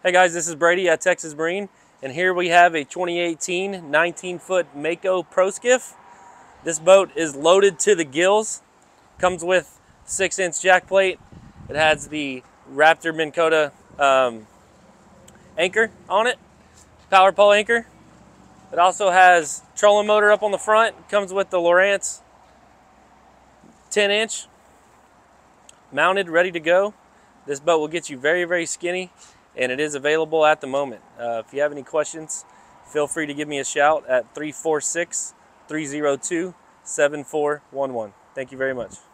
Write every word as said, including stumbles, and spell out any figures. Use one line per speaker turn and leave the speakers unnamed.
Hey guys, this is Brady at Texas Marine, and here we have a twenty eighteen nineteen foot Mako Pro Skiff. This boat is loaded to the gills, comes with six inch jack plate. It has the Raptor Minn Kota um, anchor on it, power pole anchor. It also has trolling motor up on the front, comes with the Lowrance ten inch, mounted, ready to go. This boat will get you very, very skinny, and it is available at the moment. Uh, if you have any questions, feel free to give me a shout at three four six, three zero two, seven four one one. Thank you very much.